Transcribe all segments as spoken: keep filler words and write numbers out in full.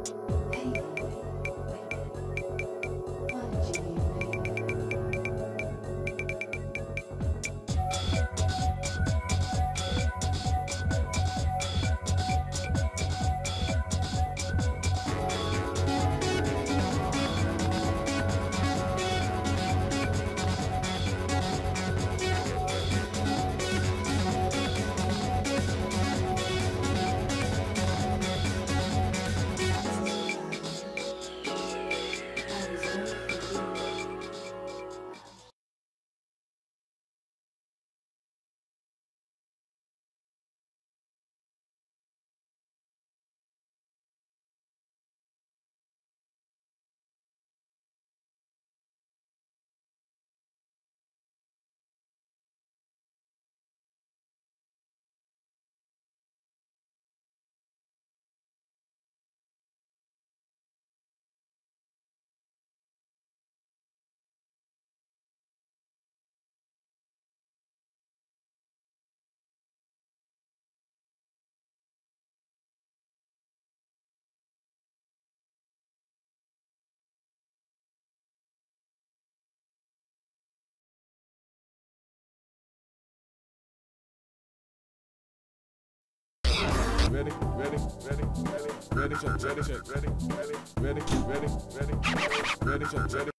Ready, ready, ready, ready, ready, check, ready, check, ready, ready, ready, ready, ready, ready, check, ready.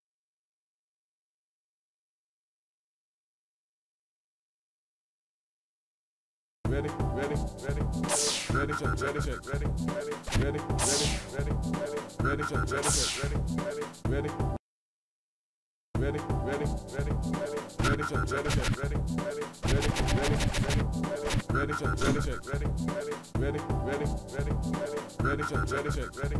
Ready, ready, ready, ready, check, ready, check, ready, ready, ready, ready, ready, ready, check, ready, check, ready, ready, ready. Ready, ready, ready, ready, check, ready, check, ready, ready, ready, ready, ready, ready, check, ready, check, ready, ready, ready, ready, ready, ready, check, ready, check, ready.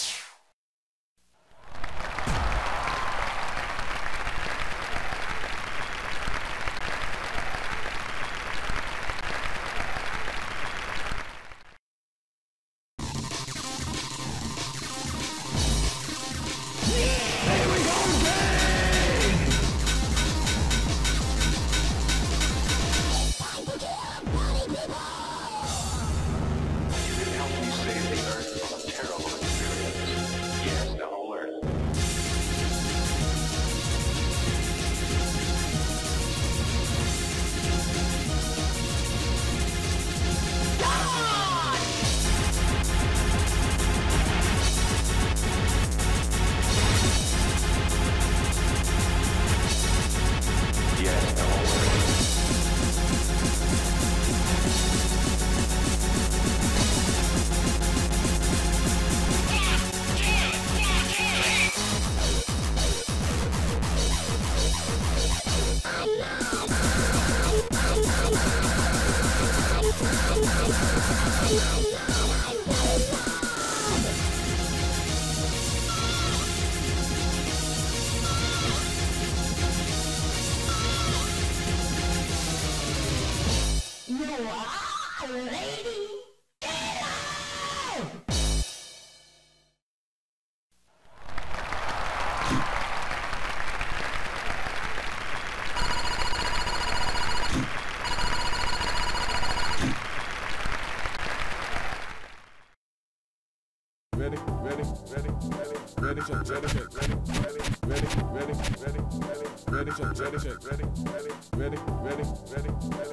Ready, ready, ready, ready, check, ready, check, ready, ready, ready, ready, ready, ready, check, ready, check, ready, ready, ready, ready, ready, ready.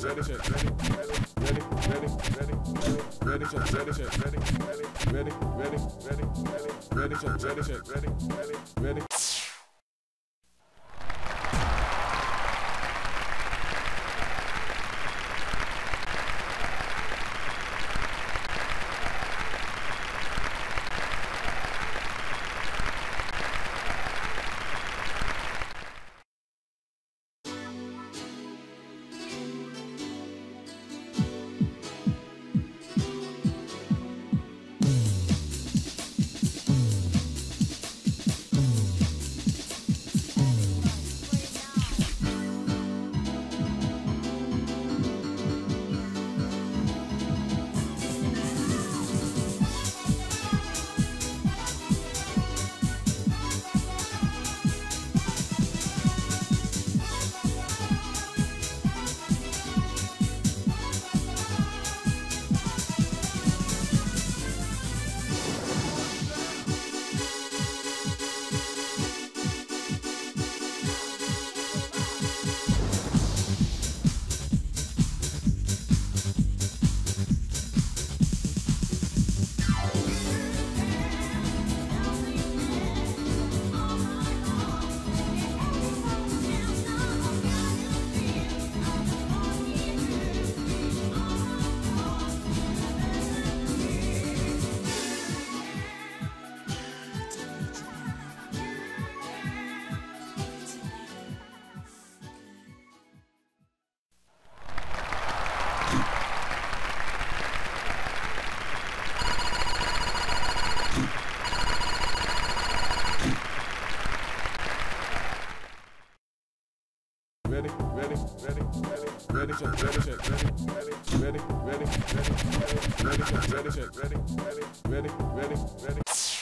ready, set, ready, ready, ready, ready, ready, set, ready, set, ready, ready, ready, ready, ready, set, ready, set, ready, ready. Ready, ready, ready, ready, set, ready, set, ready, ready, ready, ready, ready, set, ready, set, ready, ready, ready, ready.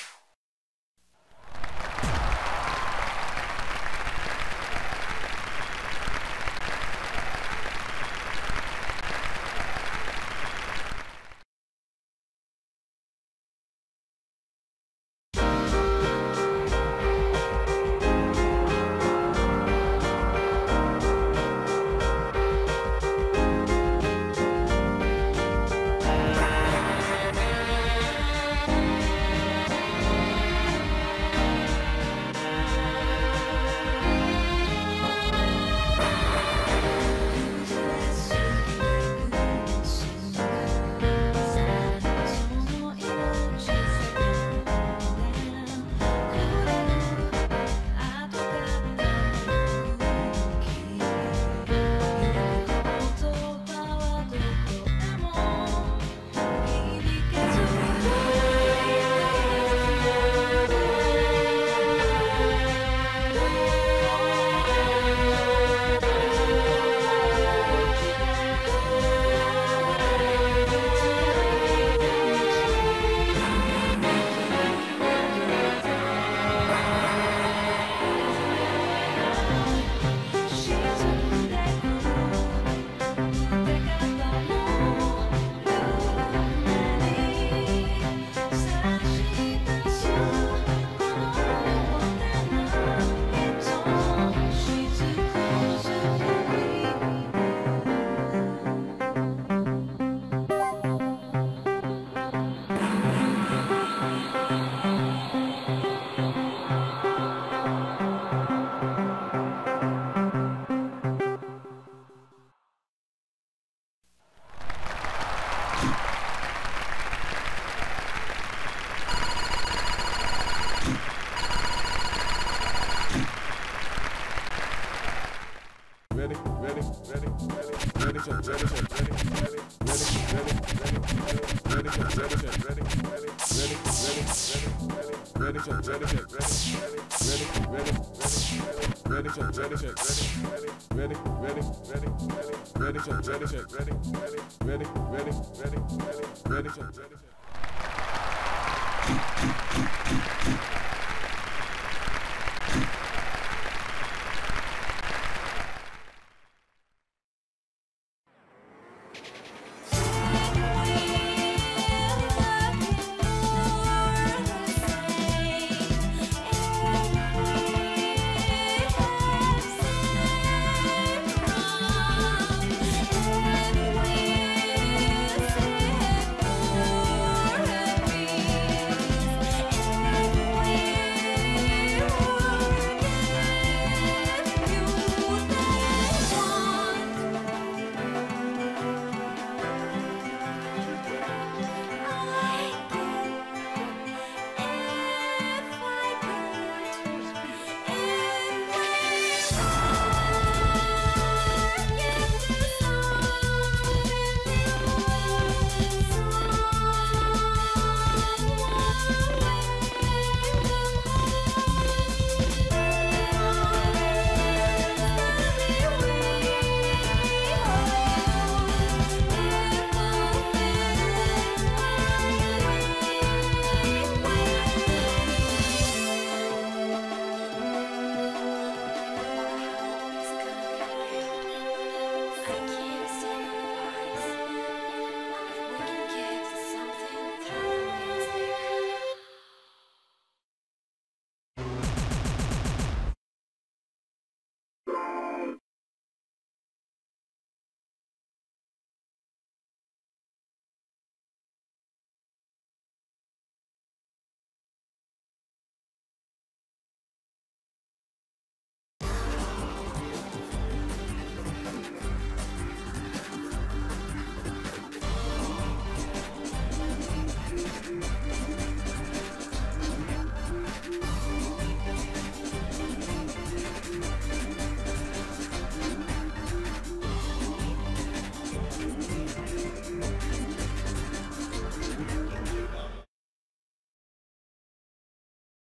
Ready, ready, ready, ready, set, ready, set, ready, ready, ready, ready, ready, set, ready, set, ready, ready, ready, ready, ready, set, ready, set, ready, ready, ready, ready, set, ready, set, ready, ready, ready, ready, ready, set, ready, set, ready, ready, ready, ready, ready, set, ready, set.